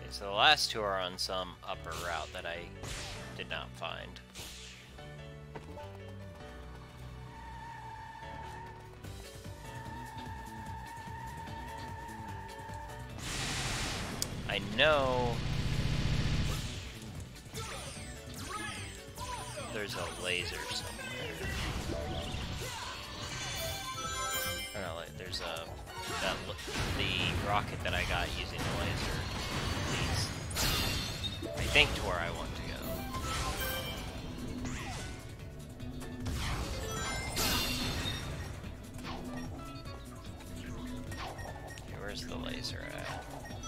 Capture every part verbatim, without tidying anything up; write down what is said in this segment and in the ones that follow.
So the last two are on some upper route that I did not find. I know there's a laser somewhere. Or no, there's a that the rocket that I got using the laser leads, I think, to where I want to go. Okay, where's the laser at?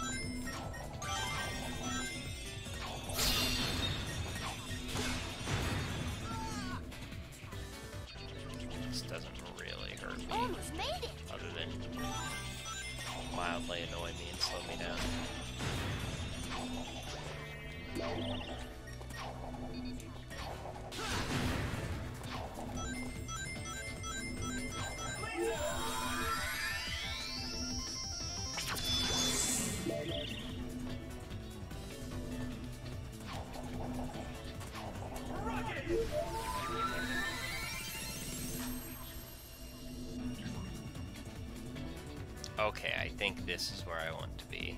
This doesn't really hurt me, Almost made it. other than mildly annoy me and slow me down. Okay, I think this is where I want to be.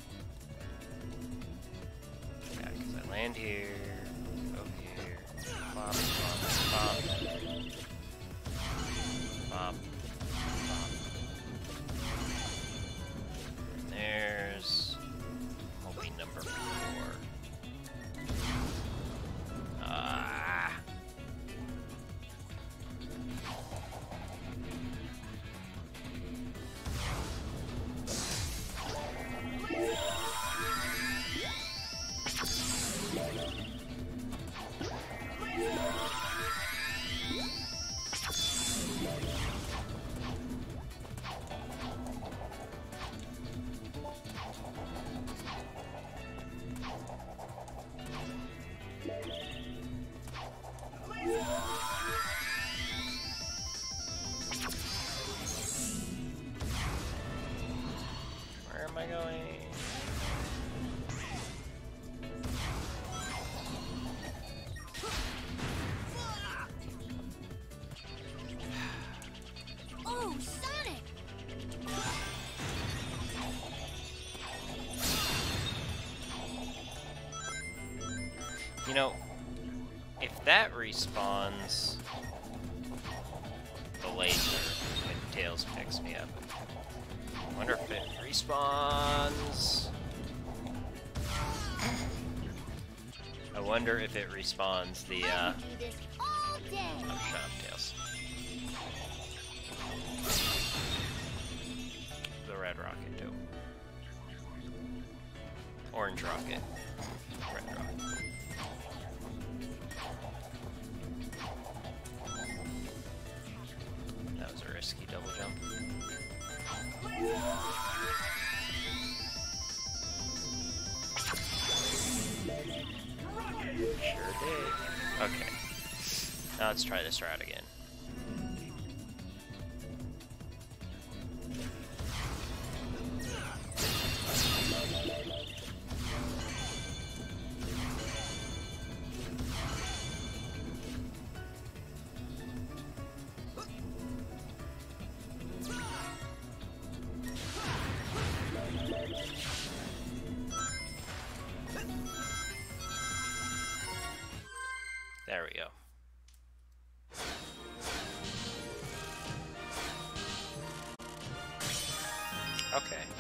Yeah, because I land here, go here, bop, bop, bop, bop, bop. And there's will be number four. Ah. Where am I going? Oh, Sonic! You know, if that respawns the laser when Tails picks me up, I wonder if it respawns. I wonder if it respawns the, uh... I can do this all day. Oh, shut up, Tails. The red rocket, too. Orange rocket. Red rocket. That was a risky double jump. Sure did. Okay. Now let's try this route again. There we go. Okay.